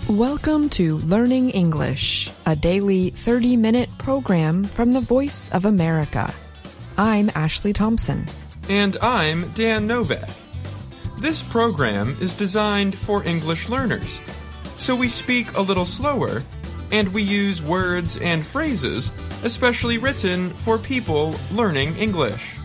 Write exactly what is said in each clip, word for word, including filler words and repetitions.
Welcome to Learning English, a daily thirty-minute program from the Voice of America. I'm Ashley Thompson. And I'm Dan Novak. This program is designed for English learners, so we speak a little slower, and we use words and phrases especially written for people learning English.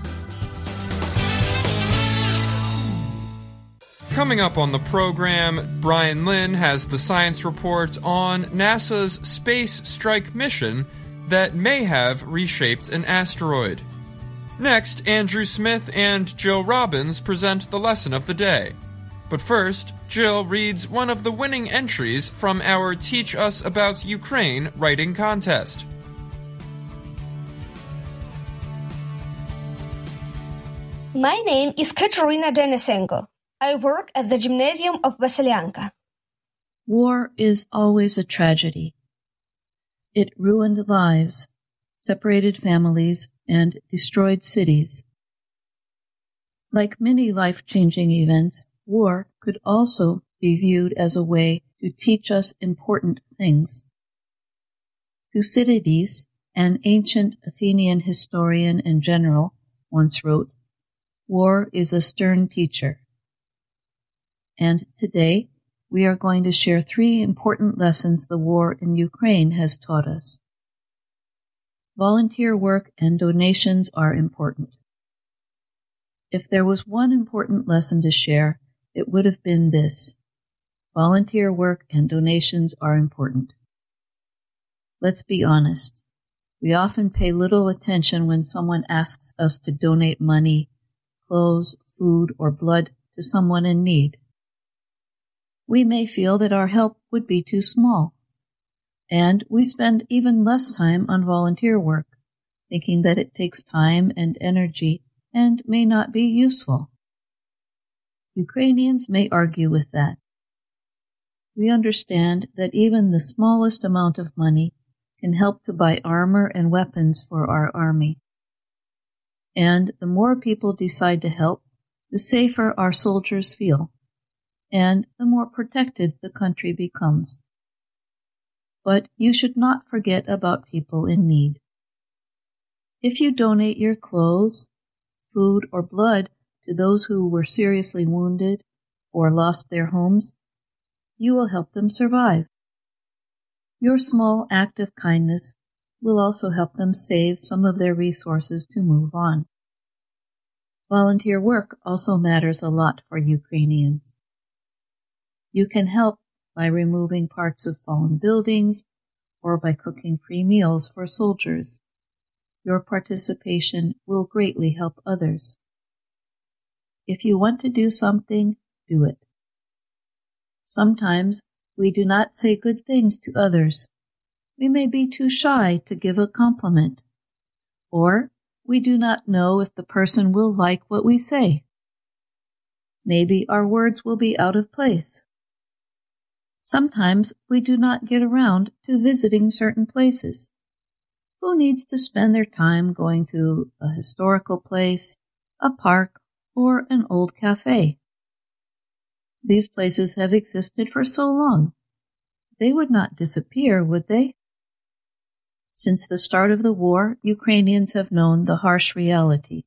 Coming up on the program, Bryan Lynn has the science report on NASA's space strike mission that may have reshaped an asteroid. Next, Andrew Smith and Jill Robbins present the lesson of the day. But first, Jill reads one of the winning entries from our Teach Us About Ukraine writing contest. My name is Kateryna Denysenko. I work at the Gymnasium of Vasilyanka. War is always a tragedy. It ruined lives, separated families, and destroyed cities. Like many life-changing events, war could also be viewed as a way to teach us important things. Thucydides, an ancient Athenian historian and general, once wrote, "War is a stern teacher." And today, we are going to share three important lessons the war in Ukraine has taught us. Volunteer work and donations are important. If there was one important lesson to share, it would have been this: volunteer work and donations are important. Let's be honest. We often pay little attention when someone asks us to donate money, clothes, food, or blood to someone in need. We may feel that our help would be too small, and we spend even less time on volunteer work, thinking that it takes time and energy and may not be useful. Ukrainians may argue with that. We understand that even the smallest amount of money can help to buy armor and weapons for our army. And the more people decide to help, the safer our soldiers feel, and the more protected the country becomes. But you should not forget about people in need. If you donate your clothes, food, or blood to those who were seriously wounded or lost their homes, you will help them survive. Your small act of kindness will also help them save some of their resources to move on. Volunteer work also matters a lot for Ukrainians. You can help by removing parts of fallen buildings or by cooking free meals for soldiers. Your participation will greatly help others. If you want to do something, do it. Sometimes we do not say good things to others. We may be too shy to give a compliment, or we do not know if the person will like what we say. Maybe our words will be out of place. Sometimes we do not get around to visiting certain places. Who needs to spend their time going to a historical place, a park, or an old cafe? These places have existed for so long. They would not disappear, would they? Since the start of the war, Ukrainians have known the harsh reality.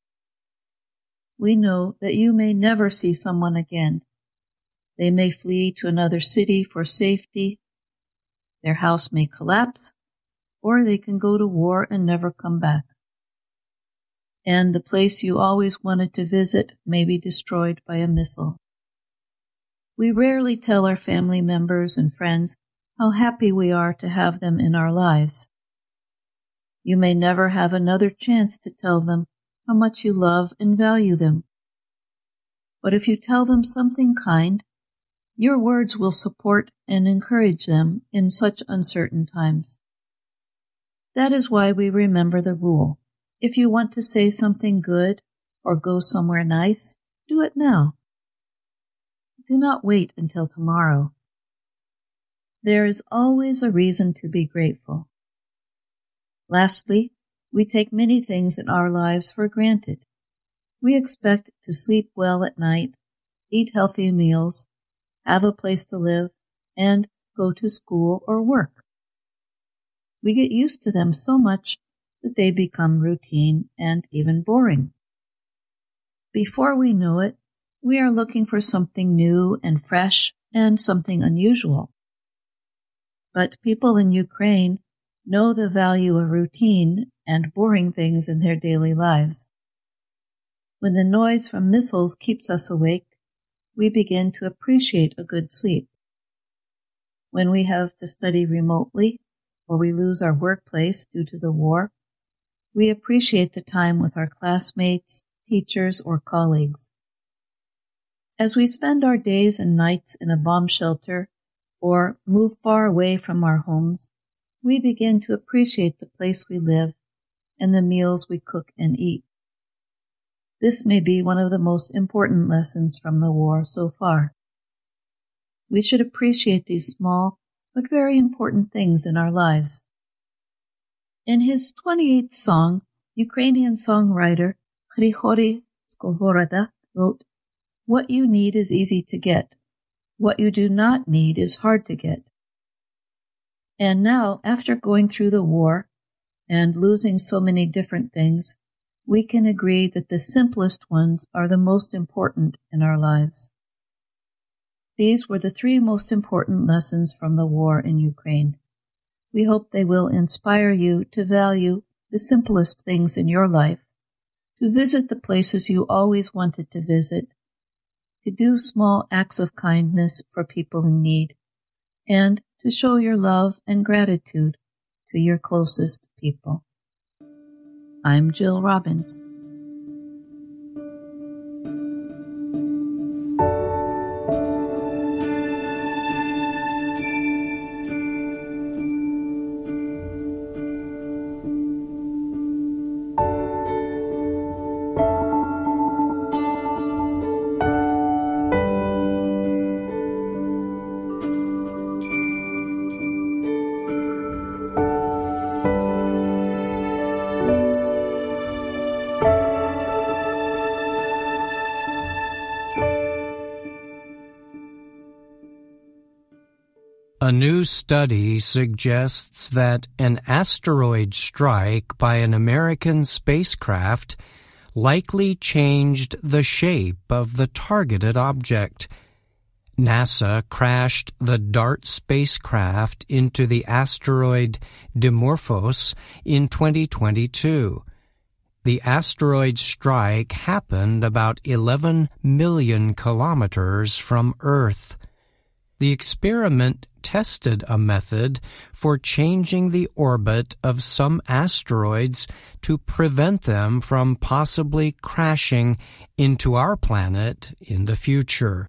We know that you may never see someone again. They may flee to another city for safety. Their house may collapse, or they can go to war and never come back. And the place you always wanted to visit may be destroyed by a missile. We rarely tell our family members and friends how happy we are to have them in our lives. You may never have another chance to tell them how much you love and value them. But if you tell them something kind, your words will support and encourage them in such uncertain times. That is why we remember the rule: if you want to say something good or go somewhere nice, do it now. Do not wait until tomorrow. There is always a reason to be grateful. Lastly, we take many things in our lives for granted. We expect to sleep well at night, eat healthy meals, have a place to live, and go to school, or work. We get used to them so much that they become routine and even boring. Before we know it, we are looking for something new and fresh and something unusual. But people in Ukraine know the value of routine and boring things in their daily lives. When the noise from missiles keeps us awake, we begin to appreciate a good sleep. When we have to study remotely, or we lose our workplace due to the war, we appreciate the time with our classmates, teachers, or colleagues. As we spend our days and nights in a bomb shelter or move far away from our homes, we begin to appreciate the place we live and the meals we cook and eat. This may be one of the most important lessons from the war so far. We should appreciate these small but very important things in our lives. In his twenty-eighth song, Ukrainian songwriter Kateryna Denysenko wrote, "What you need is easy to get. What you do not need is hard to get." And now, after going through the war and losing so many different things, we can agree that the simplest ones are the most important in our lives. These were the three most important lessons from the war in Ukraine. We hope they will inspire you to value the simplest things in your life, to visit the places you always wanted to visit, to do small acts of kindness for people in need, and to show your love and gratitude to your closest people. I'm Jill Robbins. A new study suggests that an asteroid strike by an American spacecraft likely changed the shape of the targeted object. NASA crashed the DART spacecraft into the asteroid Dimorphos in twenty twenty-two. The asteroid strike happened about eleven million kilometers from Earth. The experiment tested a method for changing the orbit of some asteroids to prevent them from possibly crashing into our planet in the future.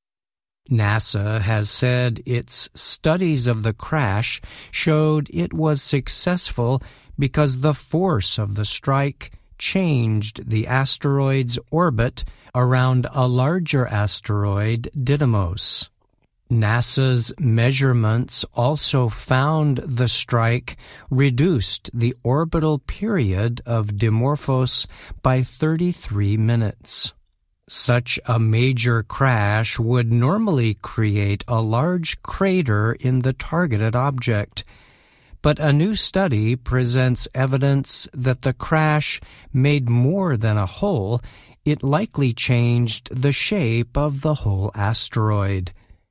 NASA has said its studies of the crash showed it was successful because the force of the strike changed the asteroid's orbit around a larger asteroid, Didymos. NASA's measurements also found the strike reduced the orbital period of Dimorphos by thirty-three minutes. Such a major crash would normally create a large crater in the targeted object, but a new study presents evidence that the crash made more than a hole. It likely changed the shape of the whole asteroid.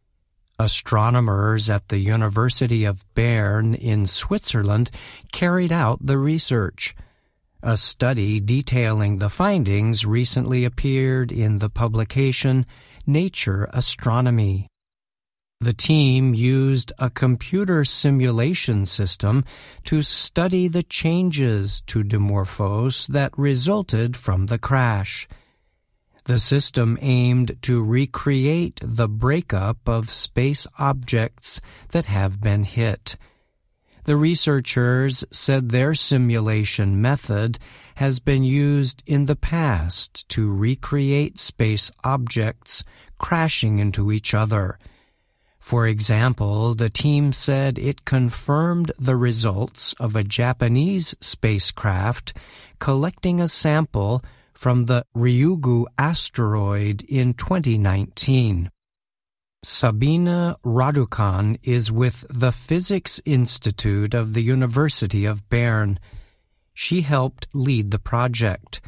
Astronomers at the University of Bern in Switzerland carried out the research. A study detailing the findings recently appeared in the publication Nature Astronomy. The team used a computer simulation system to study the changes to Dimorphos that resulted from the crash. The system aimed to recreate the breakup of space objects that have been hit. The researchers said their simulation method has been used in the past to recreate space objects crashing into each other. For example, the team said it confirmed the results of a Japanese spacecraft collecting a sample from the Ryugu asteroid in twenty nineteen. Sabina Raducan is with the Physics Institute of the University of Bern. She helped lead the project.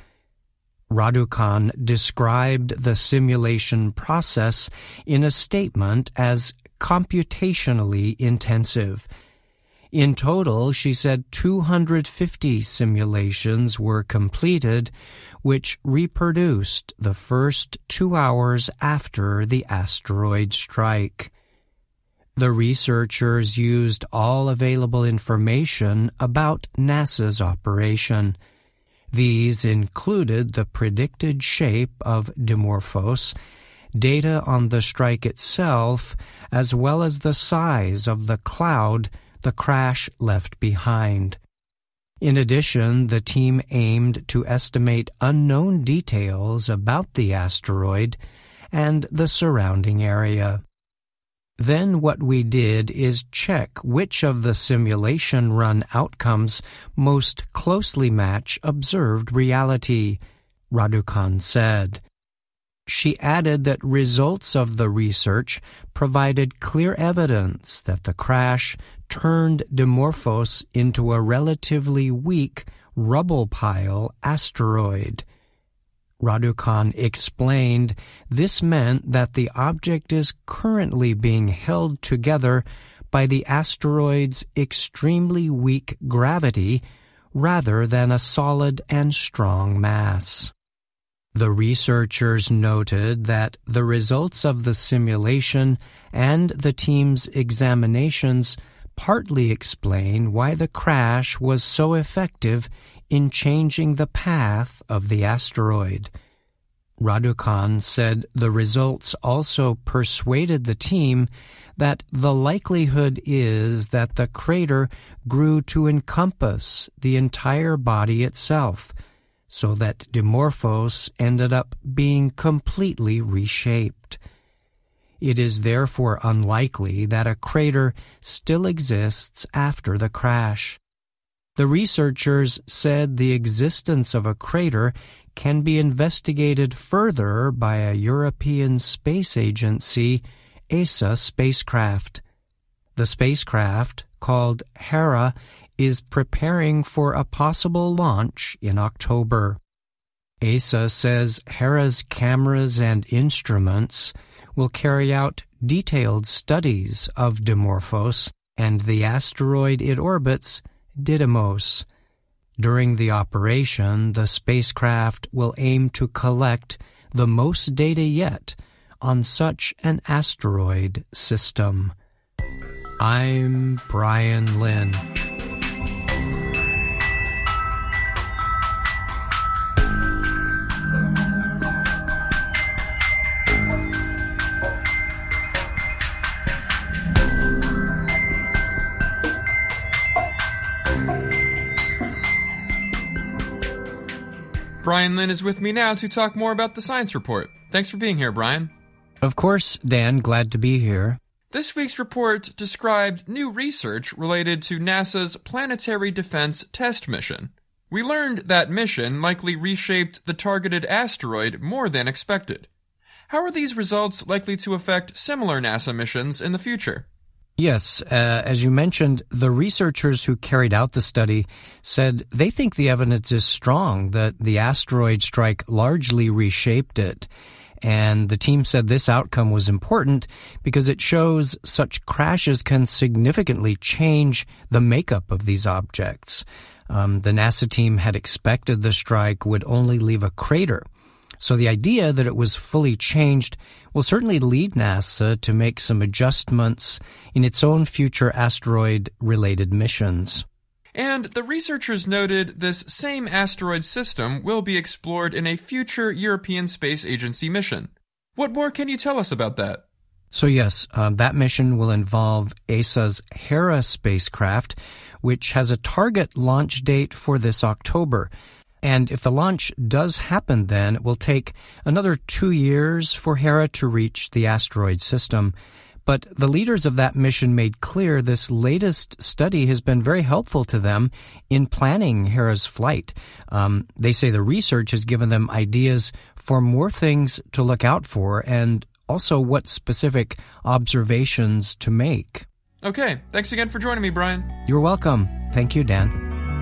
Raducan described the simulation process in a statement as computationally intensive. In total, she said two hundred fifty simulations were completed, which reproduced the first two hours after the asteroid strike. The researchers used all available information about NASA's operation. These included the predicted shape of Dimorphos, data on the strike itself, as well as the size of the cloud the crash left behind. In addition, the team aimed to estimate unknown details about the asteroid and the surrounding area. Then what we did is check which of the simulation run outcomes most closely match observed reality, Raducan said. She added that results of the research provided clear evidence that the crash turned Dimorphos into a relatively weak rubble pile asteroid. Raducan explained this meant that the object is currently being held together by the asteroid's extremely weak gravity rather than a solid and strong mass. The researchers noted that the results of the simulation and the team's examinations partly explain why the crash was so effective in changing the path of the asteroid. Raducan said the results also persuaded the team that the likelihood is that the crater grew to encompass the entire body itself, so that Dimorphos ended up being completely reshaped. It is therefore unlikely that a crater still exists after the crash. The researchers said the existence of a crater can be investigated further by a European Space Agency, E S A spacecraft. The spacecraft, called Hera, is preparing for a possible launch in October. E S A says Hera's cameras and instruments will carry out detailed studies of Dimorphos and the asteroid it orbits, Didymos. During the operation, the spacecraft will aim to collect the most data yet on such an asteroid system. I'm Bryan Lynn. Bryan Lynn is with me now to talk more about the science report. Thanks for being here, Bryan. Of course, Dan. Glad to be here. This week's report described new research related to NASA's Planetary Defense Test Mission. We learned that mission likely reshaped the targeted asteroid more than expected. How are these results likely to affect similar NASA missions in the future? Yes, uh, as you mentioned, the researchers who carried out the study said they think the evidence is strong that the asteroid strike largely reshaped it. And the team said this outcome was important because it shows such crashes can significantly change the makeup of these objects. Um, the NASA team had expected the strike would only leave a crater. So the idea that it was fully changed will certainly lead NASA to make some adjustments in its own future asteroid-related missions. And the researchers noted this same asteroid system will be explored in a future European Space Agency mission. What more can you tell us about that? So yes, uh, that mission will involve E S A's Hera spacecraft, which has a target launch date for this October. And if the launch does happen then, it will take another two years for Hera to reach the asteroid system. But the leaders of that mission made clear this latest study has been very helpful to them in planning Hera's flight. Um, they say the research has given them ideas for more things to look out for and also what specific observations to make. Okay, thanks again for joining me, Bryan. You're welcome. Thank you, Dan.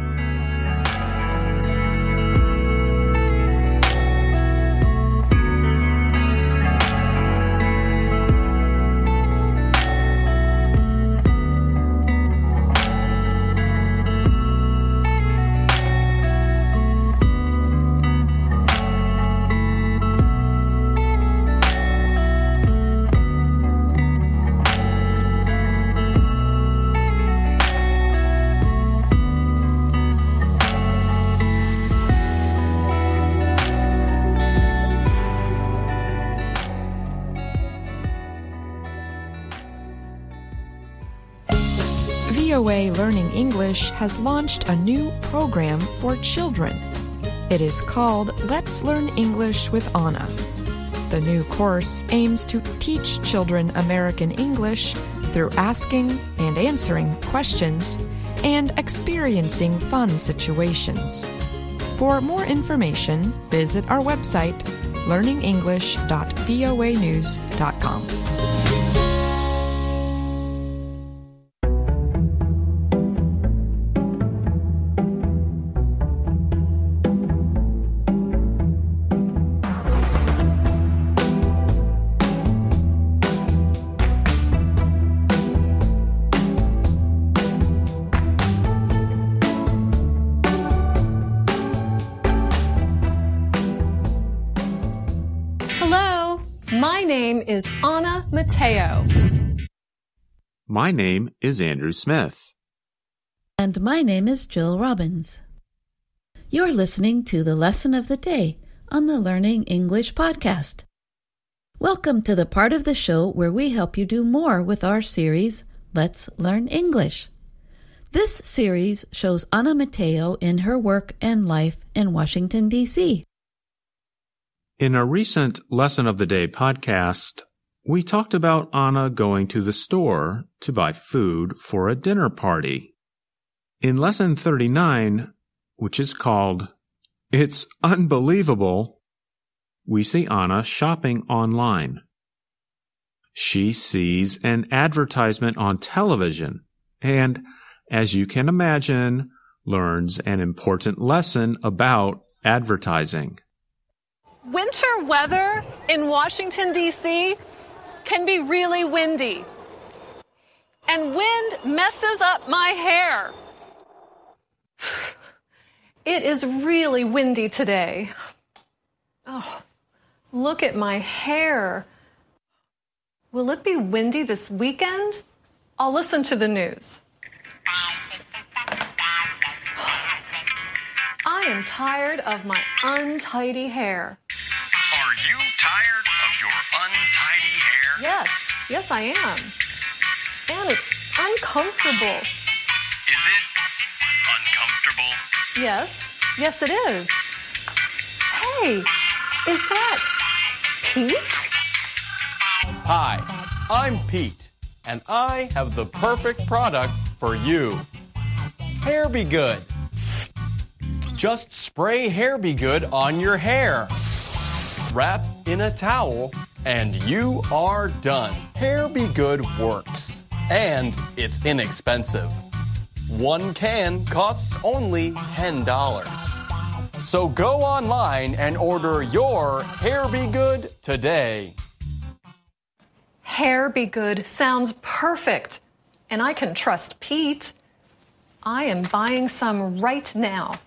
V O A Learning English has launched a new program for children. It is called Let's Learn English with Anna. The new course aims to teach children American English through asking and answering questions and experiencing fun situations. For more information, visit our website, learning english dot voa news dot com. Hello, my name is Anna Mateo. My name is Andrew Smith. And my name is Jill Robbins. You're listening to the Lesson of the Day on the Learning English podcast. Welcome to the part of the show where we help you do more with our series, Let's Learn English. This series shows Anna Mateo in her work and life in Washington, D C In a recent Lesson of the Day podcast, we talked about Anna going to the store to buy food for a dinner party. In Lesson thirty-nine, which is called It's Unbelievable, we see Anna shopping online. She sees an advertisement on television and, as you can imagine, learns an important lesson about advertising. Winter weather in Washington, D C can be really windy. And wind messes up my hair. It is really windy today. Oh, look at my hair. Will it be windy this weekend? I'll listen to the news. I am tired of my untidy hair. Are you tired of your untidy hair? Yes, yes I am. And it's uncomfortable. Is it uncomfortable? Yes, yes it is. Hey, is that Pete? Hi, I'm Pete, and I have the perfect product for you. Hair Be Good. Just spray Hair Be Good on your hair. Wrap in a towel, and you are done. Hair Be Good works, and it's inexpensive. One can costs only ten dollars. So go online and order your Hair Be Good today. Hair Be Good sounds perfect, and I can trust Pete. I am buying some right now.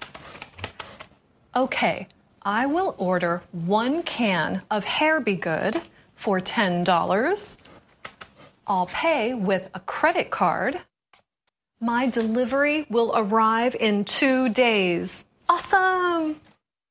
Okay, I will order one can of Hair Be Good for ten dollars. I'll pay with a credit card. My delivery will arrive in two days. Awesome!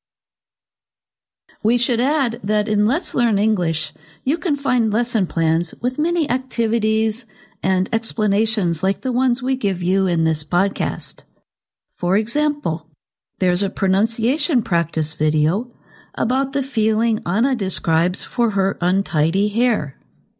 We should add that in Let's Learn English, you can find lesson plans with many activities and explanations like the ones we give you in this podcast. For example, there's a pronunciation practice video about the feeling Anna describes for her untidy hair.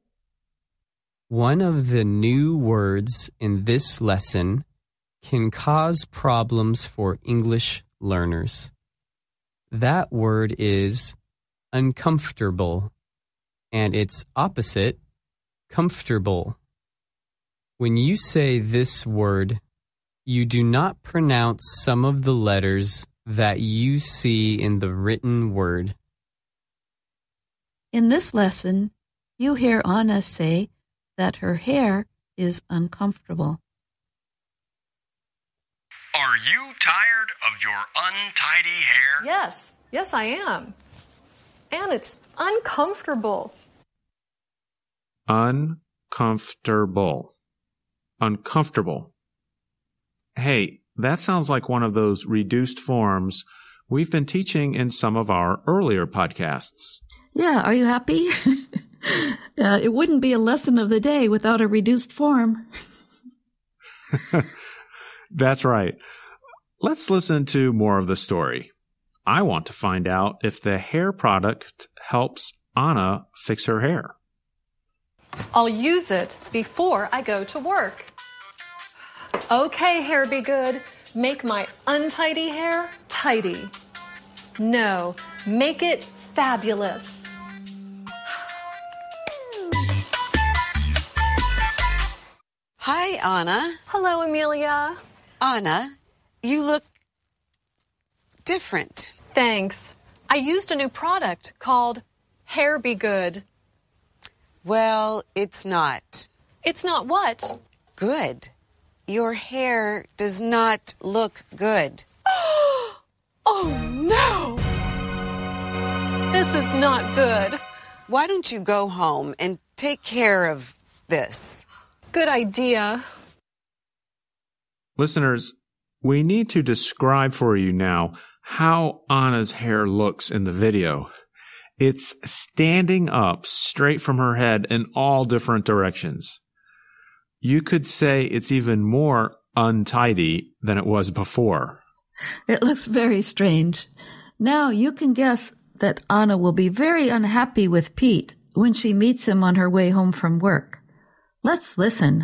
One of the new words in this lesson can cause problems for English learners. That word is uncomfortable. and its opposite, comfortable. When you say this word, you do not pronounce some of the letters that you see in the written word. In this lesson, you hear Anna say that her hair is uncomfortable. Are you tired of your untidy hair? Yes, yes, I am. And it's uncomfortable. Uncomfortable. Uncomfortable. Hey, that sounds like one of those reduced forms we've been teaching in some of our earlier podcasts. Yeah, are you happy? uh, it wouldn't be a lesson of the day without a reduced form. That's right. Let's listen to more of the story. I want to find out if the hair product helps Anna fix her hair. I'll use it before I go to work. Okay, hair be good. Make my untidy hair tidy. No, make it fabulous. Hi, Anna. Hello, Amelia. Anna, you look different. Thanks. I used a new product called Hair Be Good. Well, it's not. It's not what? Good. Your hair does not look good. Oh, no! This is not good. Why don't you go home and take care of this? Good idea. Listeners, we need to describe for you now how Anna's hair looks in the video. It's standing up straight from her head in all different directions. You could say it's even more untidy than it was before. It looks very strange. Now you can guess that Anna will be very unhappy with Pete when she meets him on her way home from work. Let's listen.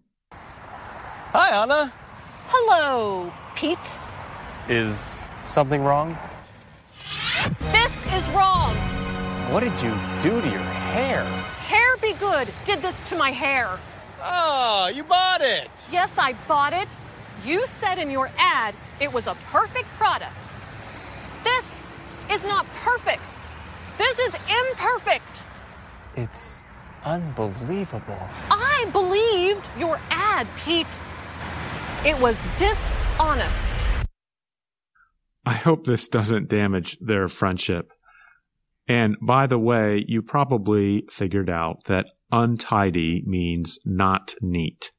Hi, Anna. Hello, Pete. Is something wrong? This is wrong. What did you do to your hair? Hair Be Good did this to my hair. Oh, you bought it. Yes, I bought it. You said in your ad it was a perfect product. This is not perfect. This is imperfect. It's unbelievable. I believed your ad, Pete. It was dishonest. I hope this doesn't damage their friendship. And by the way, you probably figured out that untidy means not neat.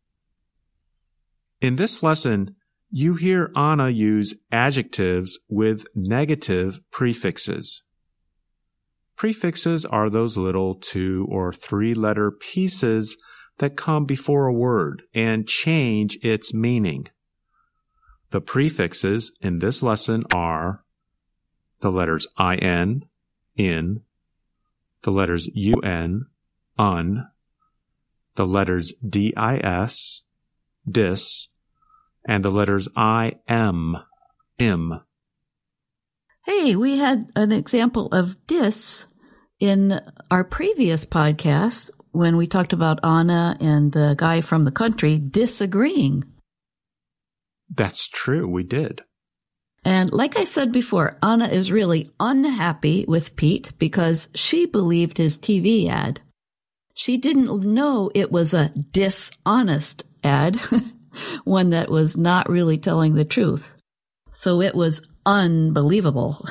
In this lesson, you hear Anna use adjectives with negative prefixes. Prefixes are those little two or three letter pieces that come before a word and change its meaning. The prefixes in this lesson are the letters in, in, the letters un, un, the letters dis, dis, and the letters im, im. Hey, we had an example of dis in our previous podcast when we talked about Anna and the guy from the country disagreeing. That's true, we did. And like I said before, Anna is really unhappy with Pete because she believed his T V ad. She didn't know it was a dishonest ad, one that was not really telling the truth. So it was unbelievable.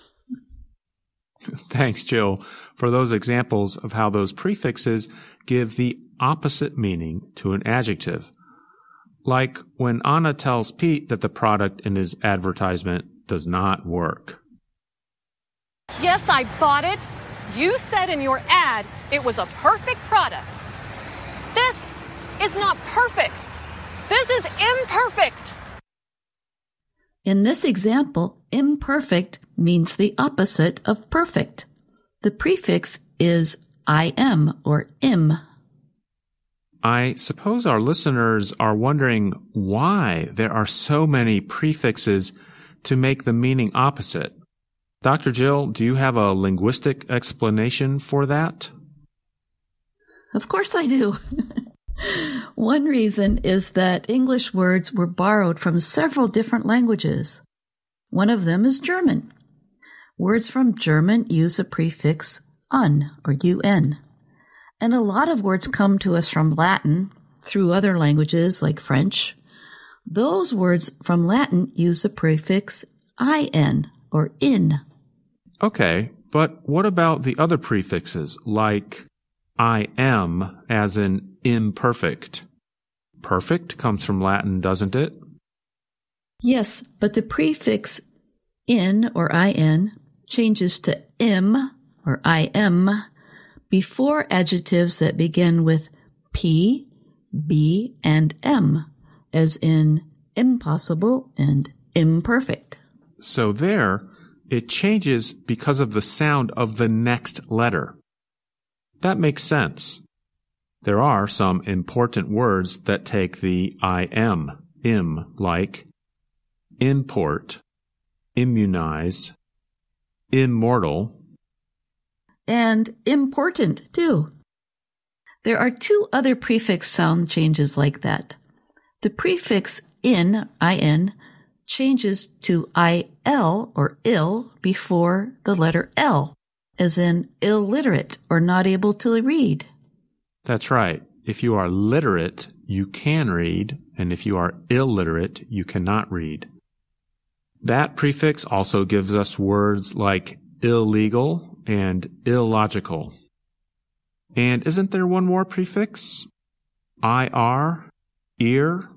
Thanks, Jill, for those examples of how those prefixes give the opposite meaning to an adjective. Like when Anna tells Pete that the product in his advertisement does not work. Yes, I bought it. You said in your ad it was a perfect product. This is not perfect. This is imperfect. In this example, imperfect means the opposite of perfect. The prefix is im or im. I suppose our listeners are wondering why there are so many prefixes to make the meaning opposite. Doctor Jill, do you have a linguistic explanation for that? Of course I do. One reason is that English words were borrowed from several different languages. One of them is German. Words from German use a prefix un or un. And a lot of words come to us from Latin through other languages like French. Those words from Latin use the prefix in or in. Okay, but what about the other prefixes like I am as in imperfect? Perfect comes from Latin, doesn't it? Yes, but the prefix in or in changes to im or im before adjectives that begin with p, b, and m, as in impossible and imperfect. So there, it changes because of the sound of the next letter. That makes sense. There are some important words that take the im, im, like import, immunize, immortal, and important, too. There are two other prefix sound changes like that. The prefix in, in, changes to il or ill before the letter L, as in illiterate or not able to read. That's right. If you are literate, you can read, and if you are illiterate, you cannot read. That prefix also gives us words like illegal and illogical. And isn't there one more prefix? ir, ear?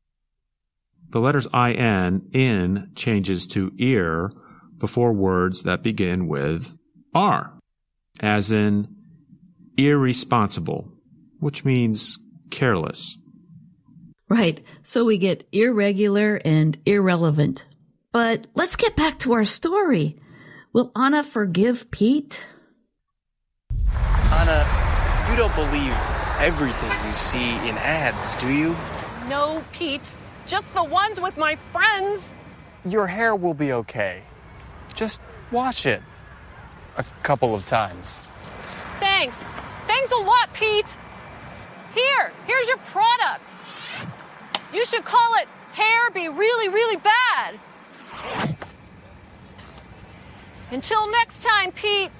The letters in, in, changes to ear before words that begin with r, as in irresponsible, which means careless. Right, so we get irregular and irrelevant. But let's get back to our story. Will Anna forgive Pete? Anna, you don't believe everything you see in ads, do you? No, Pete. Just the ones with my friends. Your hair will be okay. Just wash it a couple of times. Thanks. Thanks a lot, Pete. Here, here's your product. You should call it Hair Be Really, Really Bad. Until next time, Pete.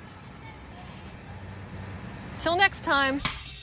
Till next time.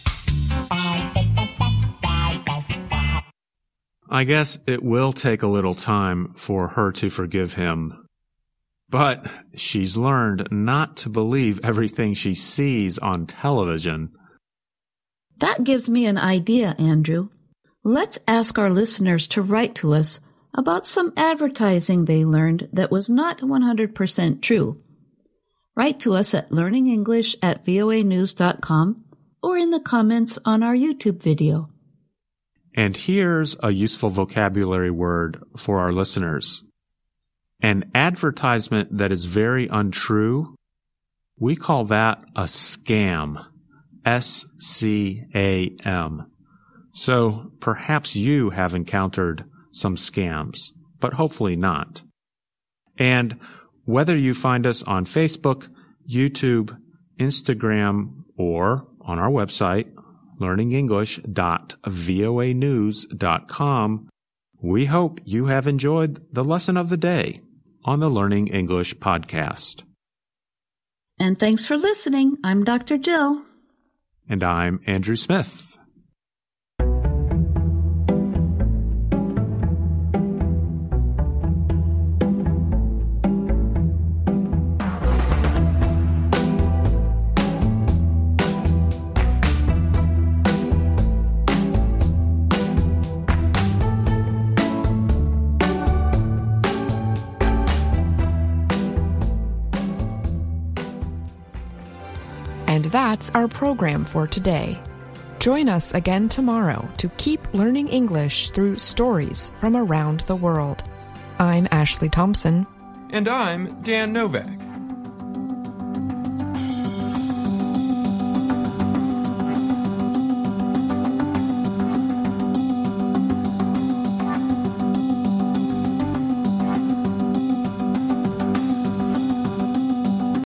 I guess it will take a little time for her to forgive him. But she's learned not to believe everything she sees on television. That gives me an idea, Andrew. Let's ask our listeners to write to us about some advertising they learned that was not one hundred percent true. Write to us at learningenglish at voa news dot com or in the comments on our YouTube video. And here's a useful vocabulary word for our listeners. An advertisement that is very untrue, we call that a scam. S C A M. So perhaps you have encountered some scams, but hopefully not. And whether you find us on Facebook, YouTube, Instagram, or on our website, learning english dot voa news dot com, we hope you have enjoyed the lesson of the day on the Learning English podcast. And thanks for listening. I'm Doctor Jill. And I'm Andrew Smith. And that's our program for today. Join us again tomorrow to keep learning English through stories from around the world. I'm Ashley Thompson. And I'm Dan Novak.